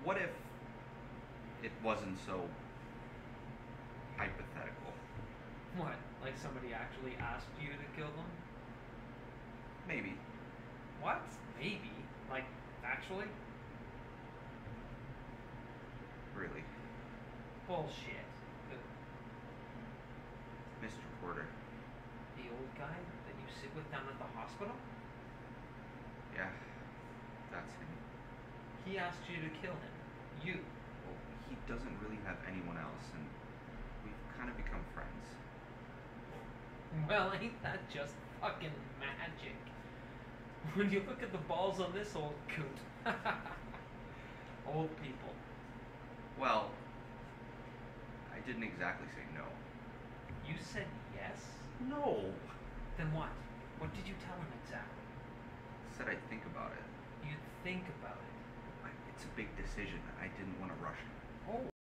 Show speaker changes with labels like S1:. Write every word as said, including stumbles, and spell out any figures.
S1: what if it wasn't so hypothetical?
S2: What? Like somebody actually asked you to kill them?
S1: Maybe.
S2: What? Maybe. Like, actually?
S1: Really.
S2: Bullshit. The,
S1: Mister Porter.
S2: the old guy that you sit with down at the hospital?
S1: Yeah, that's him.
S2: He asked you to kill him. You.
S1: Well, he doesn't really have anyone else, and we've kind of become friends.
S2: Well, ain't that just fucking magic? When you look at the balls on this old coot. Old people.
S1: Well, I didn't exactly say no.
S2: You said yes?
S1: No!
S2: Then what? What did you tell him exactly?
S1: Said I'd think about it.
S2: You'd think about it.
S1: I- It's a big decision. I didn't want to rush it.
S2: Oh.